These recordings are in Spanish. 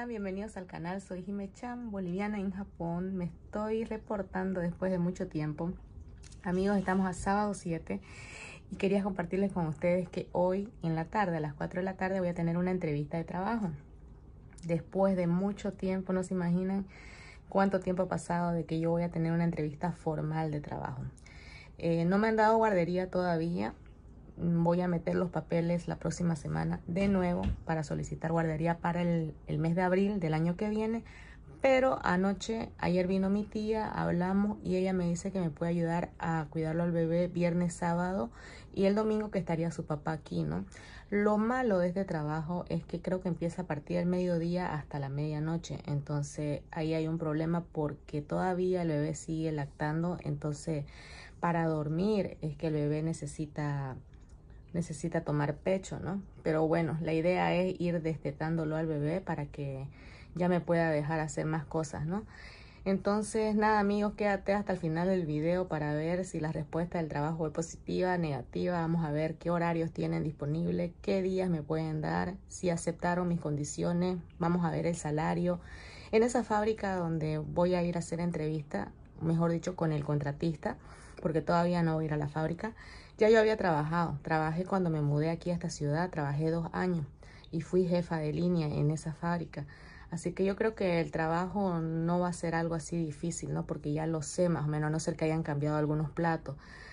bienvenidos al canal. Soy Jime Chan, boliviana en Japón. Me estoy reportando después de mucho tiempo. Amigos, estamos a sábado 7 y quería compartirles con ustedes que hoy en la tarde, a las 4 de la tarde, voy a tener una entrevista de trabajo. Después de mucho tiempo, no se imaginan cuánto tiempo ha pasado de que yo voy a tener una entrevista formal de trabajo. No me han dado guardería todavía. Voy a meter los papeles la próxima semana de nuevo para solicitar guardería para el mes de abril del año que viene. Pero ayer vino mi tía, hablamos y ella me dice que me puede ayudar a cuidarlo al bebé viernes, sábado y el domingo que estaría su papá aquí, ¿no? Lo malo de este trabajo es que creo que empieza a partir del mediodía hasta la medianoche. Entonces ahí hay un problema porque todavía el bebé sigue lactando. Entonces para dormir es que el bebé necesita tomar pecho, ¿no? Pero bueno, la idea es ir destetándolo al bebé para que ya me pueda dejar hacer más cosas, ¿no? Entonces, nada, amigos, quédate hasta el final del video para ver si la respuesta del trabajo es positiva, negativa. Vamos a ver qué horarios tienen disponibles, qué días me pueden dar, si aceptaron mis condiciones. Vamos a ver el salario. En esa fábrica donde voy a ir a hacer entrevista, mejor dicho, con el contratista, porque todavía no voy a ir a la fábrica. Ya yo había trabajé cuando me mudé aquí a esta ciudad, trabajé 2 años y fui jefa de línea en esa fábrica. Así que yo creo que el trabajo no va a ser algo así difícil, ¿no? Porque ya lo sé más o menos, a no ser que hayan cambiado algunos platos.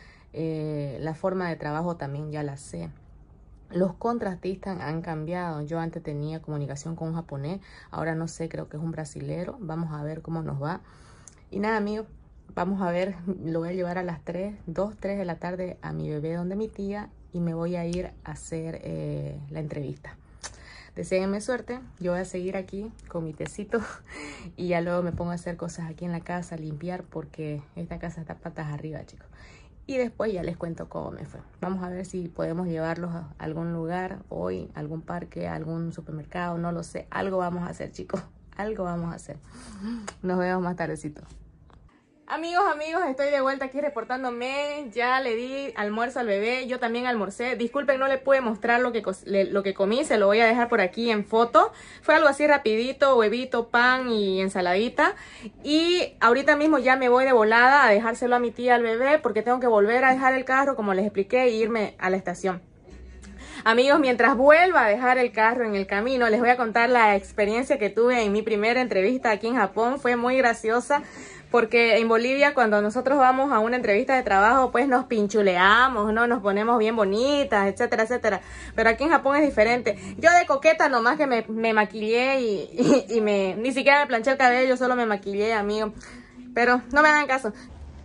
La forma de trabajo también ya la sé. Los contratistas han cambiado. Yo antes tenía comunicación con un japonés, ahora no sé, creo que es un brasilero. Vamos a ver cómo nos va. Y nada, amigos. Vamos a ver, lo voy a llevar a las 3 de la tarde a mi bebé donde mi tía y me voy a ir a hacer la entrevista. Deséenme suerte, yo voy a seguir aquí con mi tecito y ya luego me pongo a hacer cosas aquí en la casa, limpiar porque esta casa está patas arriba, chicos. Y después ya les cuento cómo me fue. Vamos a ver si podemos llevarlos a algún lugar hoy, algún parque, algún supermercado, no lo sé. Algo vamos a hacer, chicos, algo vamos a hacer. Nos vemos más tardecito. Amigos, estoy de vuelta aquí reportándome. Ya le di almuerzo al bebé, yo también almorcé. Disculpen, no le pude mostrar lo que comí, se lo voy a dejar por aquí en foto. Fue algo así rapidito, huevito, pan y ensaladita. Y ahorita mismo ya me voy de volada a dejárselo a mi tía al bebé porque tengo que volver a dejar el carro, como les expliqué, e irme a la estación. Amigos, mientras vuelva a dejar el carro en el camino, les voy a contar la experiencia que tuve en mi primera entrevista aquí en Japón. Fue muy graciosa. Porque en Bolivia cuando nosotros vamos a una entrevista de trabajo pues nos pinchuleamos, ¿no? Nos ponemos bien bonitas, etcétera, etcétera. Pero aquí en Japón es diferente. Yo de coqueta nomás que me maquillé y ni siquiera me planché el cabello, solo me maquillé, amigo. Pero no me hagan caso.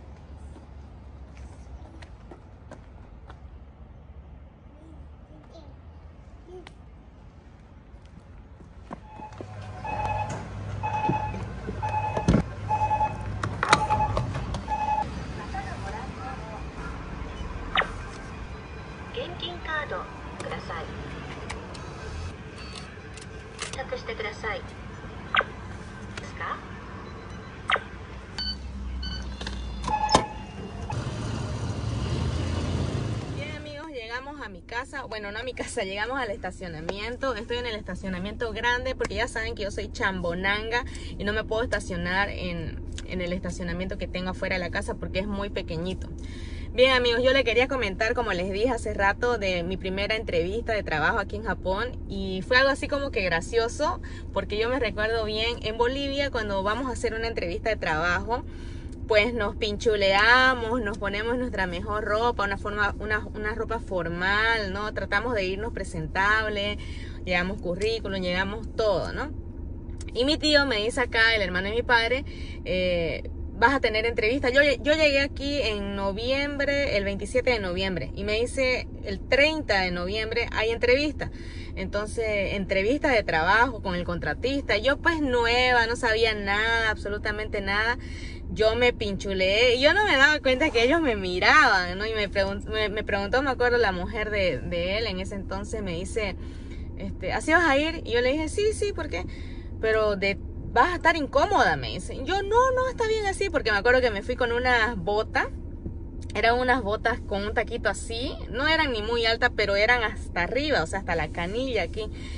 Bien, amigos, llegamos a mi casa. Bueno, no a mi casa, llegamos al estacionamiento. Estoy en el estacionamiento grande porque ya saben que yo soy chambonanga y no me puedo estacionar en el estacionamiento que tengo afuera de la casa porque es muy pequeñito. Bien, amigos, yo les quería comentar, como les dije hace rato, de mi primera entrevista de trabajo aquí en Japón. Y fue algo así como que gracioso, porque yo me recuerdo bien, en Bolivia cuando vamos a hacer una entrevista de trabajo, pues nos pinchuleamos, nos ponemos nuestra mejor ropa, una ropa formal, ¿no? Tratamos de irnos presentables, llevamos currículum, llevamos todo, ¿no? Y mi tío me dice acá, el hermano de mi padre, vas a tener entrevista. Yo llegué aquí en noviembre, el 27 de noviembre, y me dice el 30 de noviembre hay entrevista. Entonces, entrevista de trabajo con el contratista. Yo pues nueva, no sabía nada, absolutamente nada. Yo me pinchuleé y yo no me daba cuenta que ellos me miraban, ¿no? Y me preguntó, me acuerdo, la mujer de él en ese entonces, me dice, ¿así vas a ir? Y yo le dije, sí, ¿por qué? Pero vas a estar incómoda, me dicen. Yo, no, está bien así, porque me acuerdo que me fui con unas botas. Eran unas botas con un taquito así. No eran ni muy altas, pero eran hasta arriba, o sea, hasta la canilla aquí.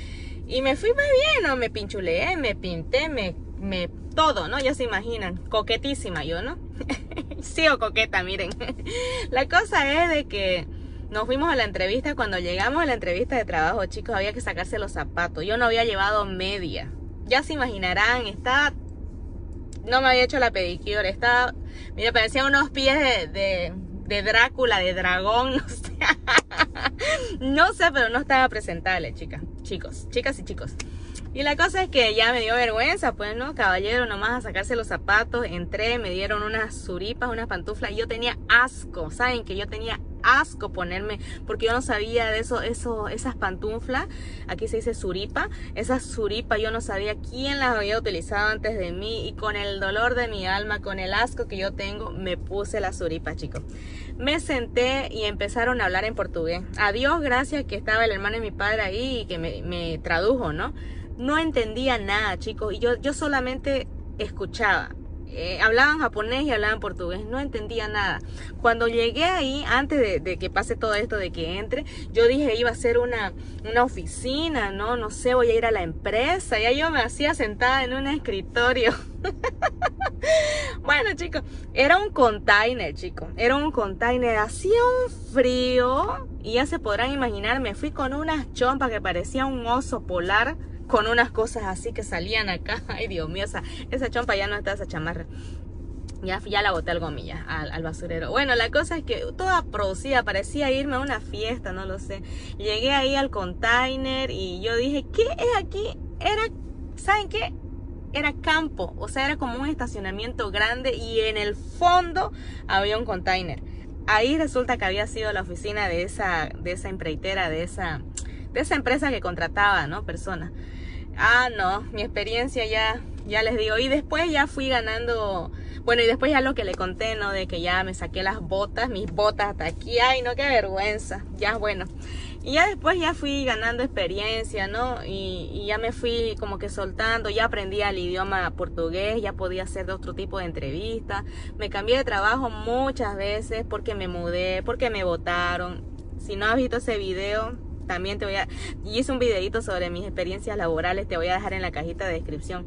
Y me fui muy bien, ¿no? Me pinchuleé, me pinté, todo, ¿no? Ya se imaginan, coquetísima yo, ¿no? Sigo coqueta, miren. La cosa es de que nos fuimos a la entrevista. Cuando llegamos a la entrevista de trabajo, chicos, había que sacarse los zapatos. Yo no había llevado media. Ya se imaginarán, no me había hecho la pedicure, mira, parecían unos pies de Drácula, de dragón, no sé. No sé, pero no estaba presentable, chicas y chicos. Y la cosa es que ya me dio vergüenza, pues, ¿no? Caballero, nomás a sacarse los zapatos. Entré, me dieron unas zuripas, unas pantuflas. Y yo tenía asco, ¿saben? Que yo tenía asco ponerme, porque yo no sabía de esas pantuflas. Aquí se dice zuripa. Esas zuripas yo no sabía quién las había utilizado antes de mí. Y con el dolor de mi alma, con el asco que yo tengo, me puse las zuripas, chicos. Me senté y empezaron a hablar en portugués. A Dios gracias que estaba el hermano de mi padre ahí y que me tradujo, ¿no? No entendía nada, chicos, y yo solamente escuchaba. Hablaban japonés y hablaban portugués, no entendía nada. Cuando llegué ahí, antes de que pase todo esto, de que entre, yo dije iba a ser una oficina, no sé, voy a ir a la empresa. Ya yo me hacía sentada en un escritorio. Bueno, chicos, era un container, chicos. Era un container, hacía un frío. Y ya se podrán imaginar, me fui con unas chompas que parecía un oso polar, con unas cosas así que salían acá. Ay, Dios mío, esa chompa ya no está, esa chamarra. Ya la boté al gomilla, al basurero. Bueno, la cosa es que toda producida, parecía irme a una fiesta, no lo sé. Llegué ahí al container y yo dije, ¿qué es aquí? ¿Saben qué? Era campo, o sea, era como un estacionamiento grande y en el fondo había un container. Ahí resulta que había sido la oficina de esa empreitera, de esa empresa que contrataba, ¿no? Personas. Ah, no, mi experiencia ya les digo. Y después ya fui ganando, bueno, y después ya lo que le conté, ¿no? De que ya me saqué mis botas hasta aquí. Ay, no, qué vergüenza. Ya, bueno. Y ya después ya fui ganando experiencia, ¿no? Y ya me fui como que soltando, ya aprendí el idioma portugués, ya podía hacer de otro tipo de entrevistas. Me cambié de trabajo muchas veces porque me mudé, porque me botaron. Si no has visto ese video, también hice un videito sobre mis experiencias laborales, te voy a dejar en la cajita de descripción.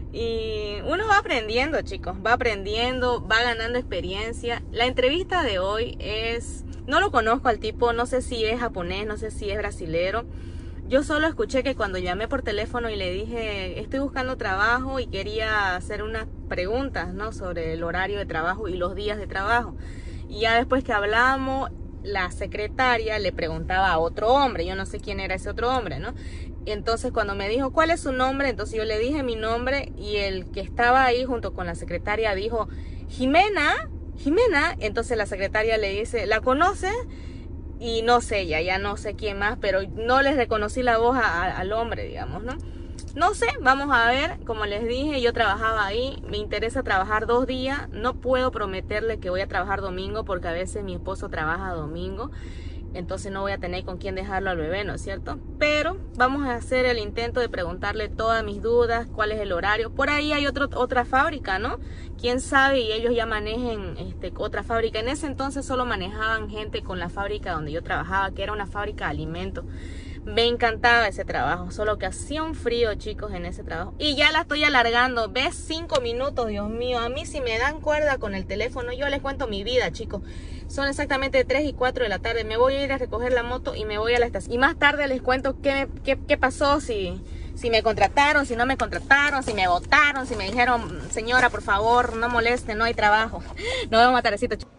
Y uno va aprendiendo, chicos, va aprendiendo, va ganando experiencia. La entrevista de hoy no lo conozco al tipo, no sé si es japonés, no sé si es brasilero. Yo solo escuché que cuando llamé por teléfono y le dije, estoy buscando trabajo y quería hacer unas preguntas, ¿no? Sobre el horario de trabajo y los días de trabajo. Y ya después que hablamos, la secretaria le preguntaba a otro hombre, yo no sé quién era ese otro hombre, ¿no? Entonces cuando me dijo, ¿cuál es su nombre? Entonces yo le dije mi nombre y el que estaba ahí junto con la secretaria dijo, Jimena. Entonces la secretaria le dice, ¿la conoce? Y no sé, ya no sé quién más, pero no les reconocí la voz al hombre, digamos, ¿no? No sé, vamos a ver. Como les dije, yo trabajaba ahí, me interesa trabajar 2 días. No puedo prometerle que voy a trabajar domingo porque a veces mi esposo trabaja domingo, entonces no voy a tener con quién dejarlo al bebé, ¿no es cierto? Pero vamos a hacer el intento de preguntarle todas mis dudas, cuál es el horario. Por ahí hay otra fábrica, ¿no? Quién sabe, y ellos ya manejen otra fábrica. En ese entonces solo manejaban gente con la fábrica donde yo trabajaba, que era una fábrica de alimentos. Me encantaba ese trabajo, solo que hacía un frío, chicos, en ese trabajo. Y ya la estoy alargando, ¿ves? 5 minutos, Dios mío. A mí si me dan cuerda con el teléfono, yo les cuento mi vida, chicos. Son exactamente 3 y 4 de la tarde. Me voy a ir a recoger la moto y me voy a la estación. Y más tarde les cuento qué pasó, si me contrataron, si no me contrataron, si me votaron, si me dijeron, señora, por favor, no moleste, no hay trabajo. Nos vemos más tardecito, chicos.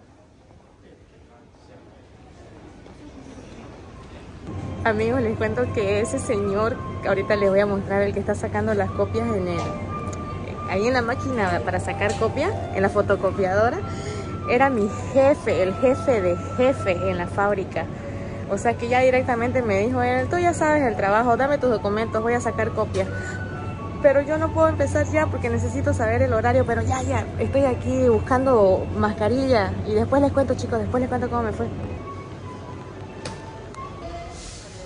Amigos, les cuento que ese señor, ahorita les voy a mostrar, el que está sacando las copias ahí en la máquina para sacar copias, en la fotocopiadora, era mi jefe, el jefe de jefes en la fábrica. O sea que ya directamente me dijo él, tú ya sabes el trabajo, dame tus documentos, voy a sacar copias. Pero yo no puedo empezar ya porque necesito saber el horario, pero ya, estoy aquí buscando mascarilla. Y después les cuento, chicos, después les cuento cómo me fue.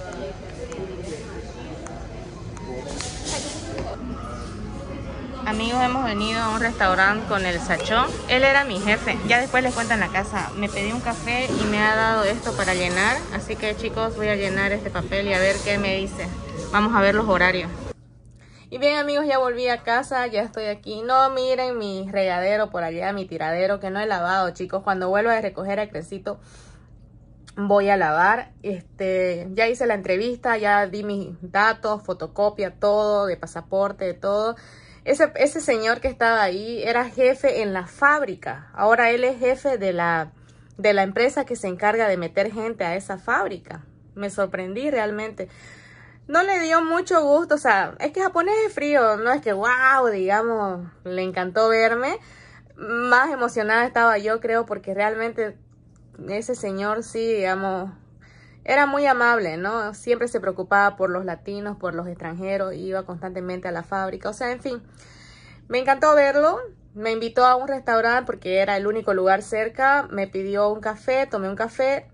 Amigos, amigos, hemos venido a un restaurante con el Sachón. Él era mi jefe. Ya después les cuento en la casa. Me pedí un café y me ha dado esto para llenar. Así que chicos, voy a llenar este papel y a ver qué me dice. Vamos a ver los horarios. Y bien amigos, ya volví a casa, ya estoy aquí. No miren mi regadero por allá, mi tiradero que no he lavado, chicos. Cuando vuelva a recoger a Crecito voy a lavar. Ya hice la entrevista, ya di mis datos, fotocopia, todo, de pasaporte, de todo. Ese señor que estaba ahí era jefe en la fábrica. Ahora él es jefe de la empresa que se encarga de meter gente a esa fábrica. Me sorprendí realmente. No le dio mucho gusto, o sea, es que japonés es frío, no es que wow, digamos, le encantó verme. Más emocionada estaba yo, creo, porque realmente ese señor sí, digamos, era muy amable, ¿no? Siempre se preocupaba por los latinos, por los extranjeros, iba constantemente a la fábrica, o sea, en fin. Me encantó verlo, me invitó a un restaurante porque era el único lugar cerca, me pidió un café, tomé un café.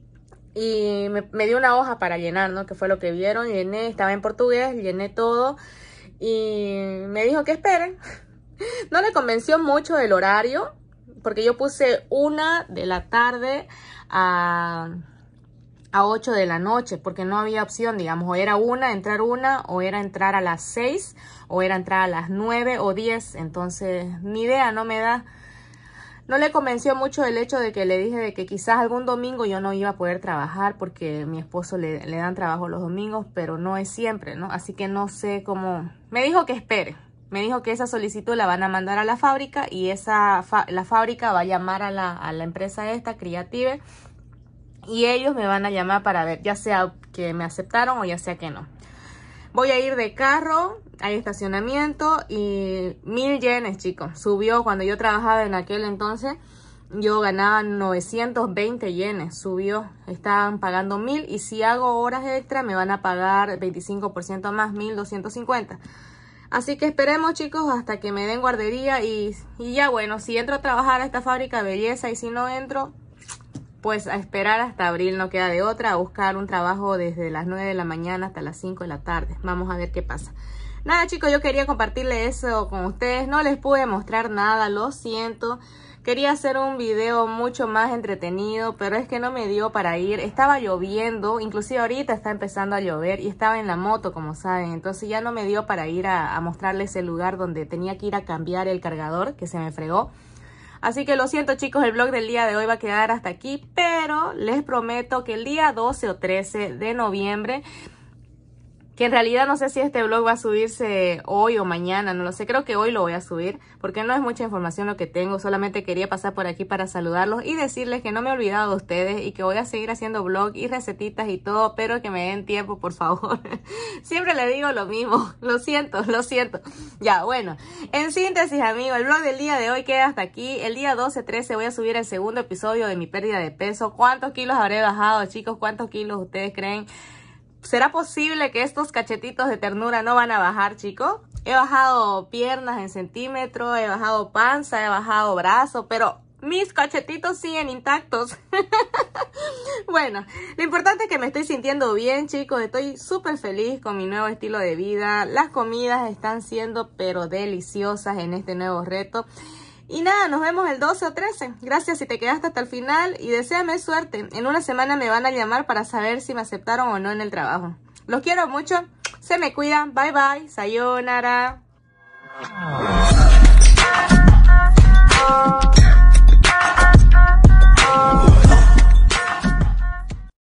Y me dio una hoja para llenar, ¿no? Que fue lo que vieron, llené, estaba en portugués, llené todo. Y me dijo que esperen. No le convenció mucho el horario, porque yo puse 1 de la tarde a 8 de la noche, porque no había opción, digamos, o era entrar 1, o era entrar a las 6, o era entrar a las 9 o 10. Entonces, ni idea, no me da. No le convenció mucho el hecho de que le dije de que quizás algún domingo yo no iba a poder trabajar porque mi esposo le dan trabajo los domingos, pero no es siempre, ¿no? Así que no sé cómo. Me dijo que espere. Me dijo que esa solicitud la van a mandar a la fábrica y la fábrica va a llamar a la empresa esta, Creative, y ellos me van a llamar para ver, ya sea que me aceptaron o ya sea que no. Voy a ir de carro, hay estacionamiento y 1000 yenes, chicos. Subió cuando yo trabajaba en aquel entonces, yo ganaba 920 yenes. Subió, estaban pagando 1000 y si hago horas extra me van a pagar 25% más, 1250. Así que esperemos, chicos, hasta que me den guardería y ya bueno, si entro a trabajar a esta fábrica, belleza, y si no entro, pues a esperar hasta abril, no queda de otra, a buscar un trabajo desde las 9 de la mañana hasta las 5 de la tarde. Vamos a ver qué pasa. Nada, chicos, yo quería compartirles eso con ustedes. No les pude mostrar nada, lo siento. Quería hacer un video mucho más entretenido, pero es que no me dio para ir. Estaba lloviendo, inclusive ahorita está empezando a llover y estaba en la moto, como saben. Entonces ya no me dio para ir a mostrarles el lugar donde tenía que ir a cambiar el cargador, que se me fregó. Así que lo siento, chicos, el vlog del día de hoy va a quedar hasta aquí, pero les prometo que el día 12 o 13 de noviembre, que en realidad no sé si este vlog va a subirse hoy o mañana, no lo sé, creo que hoy lo voy a subir, porque no es mucha información lo que tengo, solamente quería pasar por aquí para saludarlos y decirles que no me he olvidado de ustedes y que voy a seguir haciendo vlog y recetitas y todo, pero que me den tiempo, por favor. Siempre les digo lo mismo, lo siento, lo siento. Ya, bueno, en síntesis, amigos, el vlog del día de hoy queda hasta aquí. El día 12-13 voy a subir el segundo episodio de mi pérdida de peso. ¿Cuántos kilos habré bajado, chicos? ¿Cuántos kilos ustedes creen? ¿Será posible que estos cachetitos de ternura no van a bajar, chicos? He bajado piernas en centímetros, he bajado panza, he bajado brazo, pero mis cachetitos siguen intactos. Bueno, lo importante es que me estoy sintiendo bien, chicos. Estoy súper feliz con mi nuevo estilo de vida. Las comidas están siendo pero deliciosas en este nuevo reto. Y nada, nos vemos el 12 o 13. Gracias si te quedaste hasta el final y deséame suerte. En una semana me van a llamar para saber si me aceptaron o no en el trabajo. Los quiero mucho. Se me cuidan. Bye bye. Sayonara.